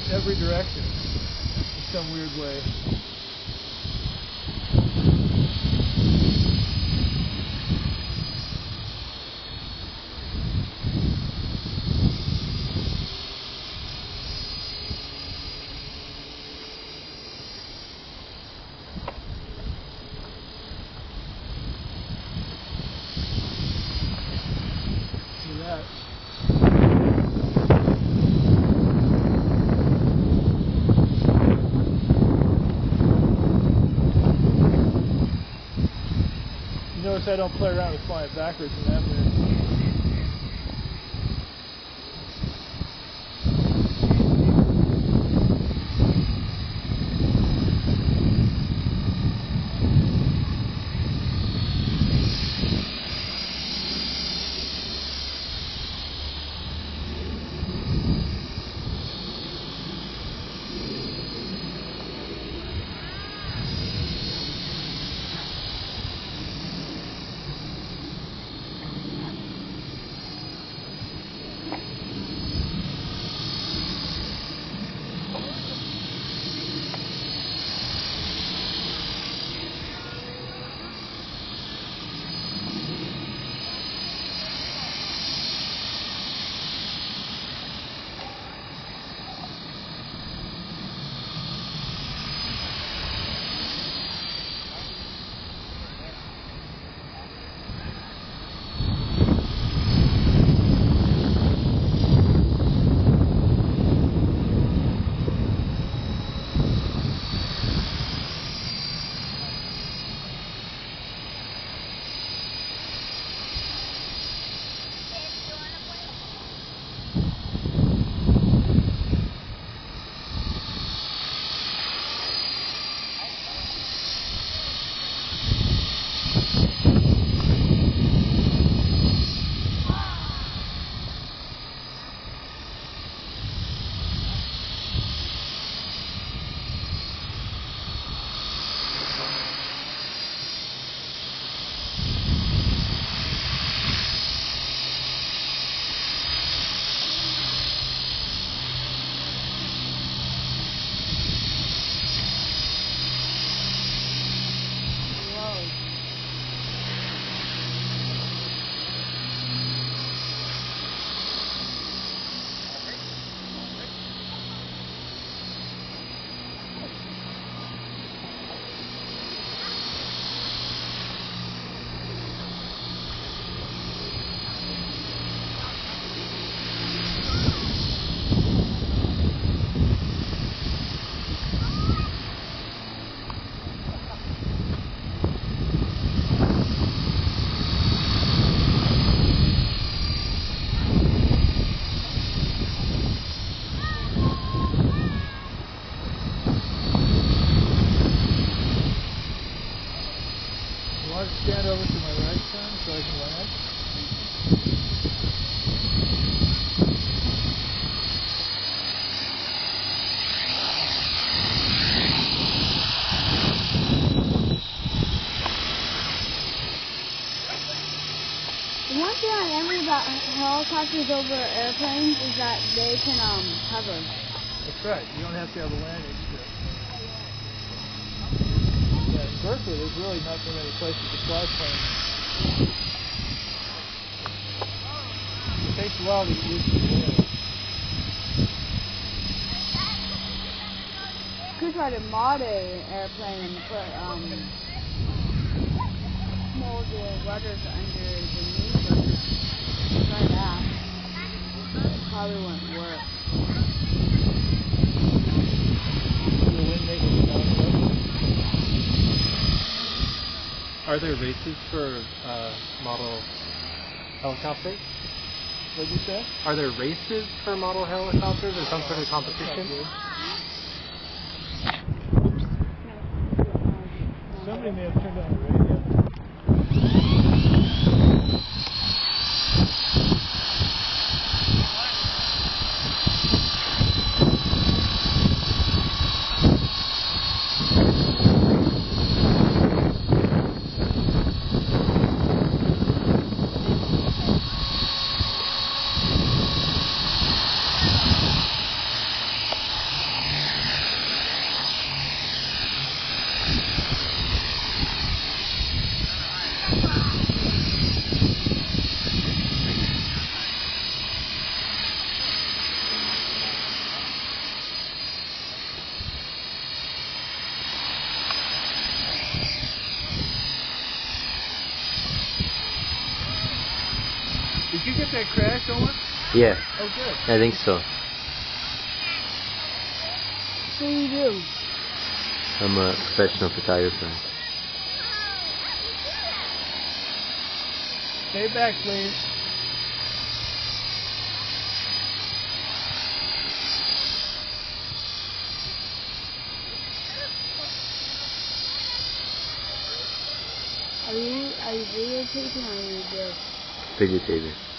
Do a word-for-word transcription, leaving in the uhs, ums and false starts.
every direction in some weird way. See that? Notice I don't play around with flying backwards in that way. Stand over to my right, son, so I can land. The one thing I remember about helicopters over airplanes is that they can um hover. That's right. You don't have to have a landing strip. Yeah, in Berkeley, there's really not very many places to fly planes. It takes a while to get used to the air. Could try to mod an airplane and put um mold the rudders underneath it. Try that. It probably wouldn't work. The wind making it down. Are there races for uh, model helicopters? What did you say? Are there races for model helicopters or some sort of competition? Somebody may have turned on the radio. you get that crash, Owen? Yeah, Oh, good. I think so. What do you do? I'm a professional photographer. Stay back, please. Are you are you videotaping or are you good? Videotaping.